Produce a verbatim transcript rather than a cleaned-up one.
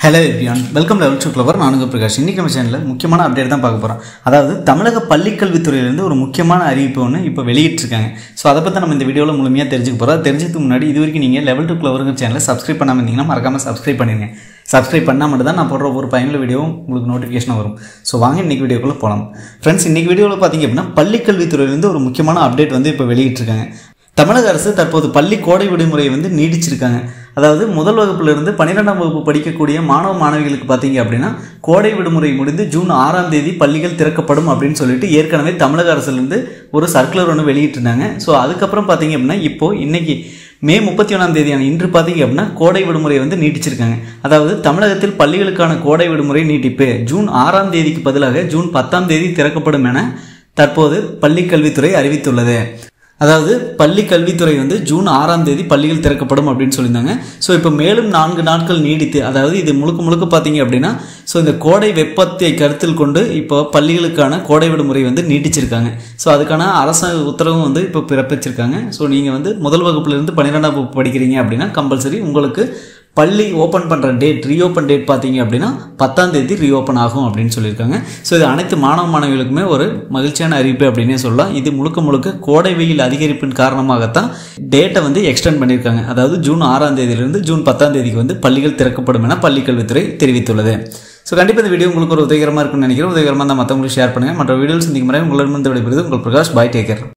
Hello everyone, welcome to Level two Clover. நான் உங்க பிரகாஷ். இன்னைக்கு நம்ம சேனல்ல முக்கியமான அப்டேட் தான் பார்க்க போறோம். அதாவது தமிழக பள்ளிக்கல்வித்துறையில இருந்து ஒரு முக்கியமான அறிவிப்பு ஒன்னு இப்ப வெளியிட்டிருக்காங்க. சோ அத பத்தி நம்ம இந்த வீடியோல முழுமையா தெரிஞ்சுக்க போறோம். தெரிஞ்சுக்கிறதுக்கு முன்னாடி இதுவரைக்கும் நீங்க Level two Clover சேனலை சப்ஸ்கிரைப் பண்ணாம இருந்தீங்கன்னா மறக்காம சப்ஸ்கிரைப் பண்ணிருங்க. சப்ஸ்கிரைப் பண்ணா மட்டும் தான் நான் போடுற ஒரு பயனுள்ள வீடியோவும் உங்களுக்கு நோட்டிஃபிகேஷன் வரும். சோ வாங்க இன்னைக்கு வீடியோக்குள்ள போலாம். फ्रेंड्स இன்னைக்கு வீடியோல பாத்தீங்க அப்படினா பள்ளிக்கல்வித்துறையில இருந்து ஒரு முக்கியமான அப்டேட் வந்து இப்ப வெளியிட்டிருக்காங்க. தமிழக அரசு தற்போது பள்ளி கோடை விடுமுறையை வந்து நீடிச்சிருக்காங்க. அதாவது முதல் வகுப்புல இருந்து பன்னிரண்டாம் வகுப்பு படிக்கக்கூடிய மாணவ மாணவிகளுக்கு பாத்தீங்க அப்படினா கோடை விடுமுறை முடிந்து ஜூன் ஆறாம் தேதி பள்ளிகள் திறக்கப்படும் அப்படினு சொல்லிட்டு ஏற்கனவே தமிழக அரசுல இருந்து ஒரு சர்க்குலர் ஒன்னு வெளியிட்டிருந்தாங்க. சோ அதுக்கு அப்புறம் பாத்தீங்க அப்படினா இப்போ இன்னைக்கு மே முப்பத்தி ஒன்றாம் தேதியான இன்று பாத்தீங்க அப்படினா கோடை விடுமுறை வந்து நீடிச்சிருக்காங்க. அதாவது தமிழகத்தில் பள்ளிகளுக்கான கோடை விடுமுறை நீட்டிப்பு ஜூன் ஆறாம் தேதிக்கு பதிலாக ஜூன் பத்தாம் தேதி திறக்கப்படும் என தற்போது பள்ளி கல்வித்துறை அறிவித்துள்ளது. அதாவது பள்ளி கல்வித்துறை வந்து ஜூன் ஆறாம் தேதி பள்ளிகள் திறக்கப்படும் அப்படின்னு சொல்லியிருந்தாங்க. ஸோ இப்போ மேலும் நான்கு நாட்கள் நீடித்து, அதாவது இது முழுக்க முழுக்க பார்த்தீங்க அப்படின்னா ஸோ இந்த கோடை வெப்பத்தை கருத்தில் கொண்டு இப்போ பள்ளிகளுக்கான கோடை விடுமுறை வந்து நீட்டிச்சிருக்காங்க. ஸோ அதுக்கான அரசாங்க உத்தரவும் வந்து இப்போ பிறப்பிச்சிருக்காங்க. ஸோ நீங்கள் வந்து முதல் வகுப்புலேருந்து பன்னிரெண்டாம் வகுப்பு படிக்கிறீங்க அப்படின்னா கம்பல்சரி உங்களுக்கு பள்ளி ஓப்பன் பண்ணுற டேட் ரீஓப்பன் டேட் பார்த்தீங்க அப்படின்னா பத்தாம் தேதி ரீஓப்பன் ஆகும் அப்படின்னு சொல்லியிருக்காங்க. ஸோ இது அனைத்து மாணவ மாணவிகளுக்குமே ஒரு மகிழ்ச்சியான அறிவிப்பு அப்படின்னே சொல்லலாம். இது முழுக்க முழுக்க கோடை வெயில் அதிகரிப்பின் காரணமாகத்தான் டேட்டை வந்து எக்ஸ்டெண்ட் பண்ணியிருக்காங்க. அதாவது ஜூன் ஆறாம் தேதியிலிருந்து ஜூன் பத்தாம் தேதிக்கு வந்து பள்ளிகள் திறக்கப்படும் என பள்ளிக்கல்வித்துறை தெரிவித்துள்ளது. ஸோ கண்டிப்பாக இந்த வீடியோ உங்களுக்கு ஒரு உதவிகரமாக இருக்கும்னு நினைக்கிறேன். உதவிகரமாக இருந்தால் மற்றவங்களுக்கு ஷேர் பண்ணுங்கள். மற்ற வீடியோஸ் சந்திக்கும் முறை உங்களிடமிருந்து விடைபெறுவது உங்கள் பிரகாஷ். பாய், டேக் கேர்.